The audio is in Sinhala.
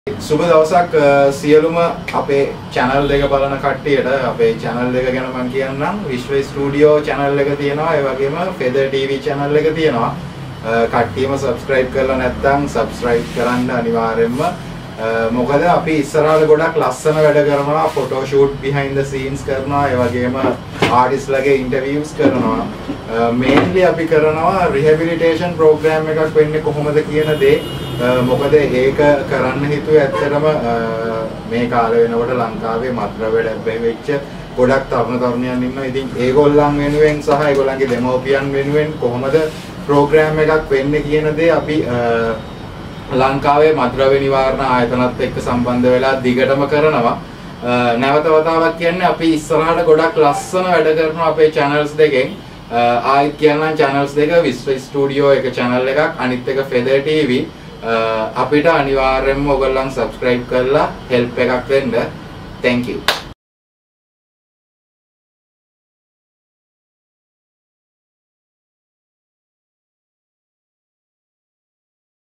සුබ දවසක් සියලුම අපේ channel එක බලන කට්ටියට අපේ channel එක ගැන මම කියන්නම්. විශ්ව ස්ටුඩියෝ channel එක තියෙනවා. ඒ වගේම Feather TV channel එක තියෙනවා. කට්ටියම subscribe කරලා නැත්නම් subscribe කරන්න අනිවාර්යෙන්ම. මොකද අපි ඉස්සරහට ගොඩක් ලස්සන වැඩ කරනවා. photo shoot behind the scenes කරනවා. ඒ වගේම artist ලගේ interviews කරනවා. mainly අපි කරනවා rehabilitation program එකක් වෙන්නේ කොහොමද කියන දේ. මොකද ඒක කරන්න හිතුවේ ඇත්තටම මේ කාලේ වෙනකොට ලංකාවේ මත්ද්‍රව්‍ය ලැබෙයි වෙච්ච ගොඩක් තරුණයන් ඉන්නවා. ඉතින් ඒගොල්ලන් වෙනුවෙන් සහ ඒගොල්ලන්ගේ දෙමව්පියන් වෙනුවෙන් කොහොමද ප්‍රෝග්‍රෑම් එකක් වෙන්නේ කියන දේ අපි ලංකාවේ මත්ද්‍රව්‍ය නිවාරණ ආයතනත් එක්ක සම්බන්ධ වෙලා දිගටම කරනවා. නැවත වතාවක් කියන්නේ අපි ඉස්සරහට ගොඩක් ලස්සන වැඩ කරනවා අපේ channels දෙකෙන්. ආයිත් කියන්නම් channels දෙක විශ්ව ස්ටුඩියෝ එක channel එකක්, අනිත් එක Feather TV. අපිට අනිවාර්යෙන්ම ඔයගොල්ලන් subscribe කරලා help එකක් දෙන්න. Thank you.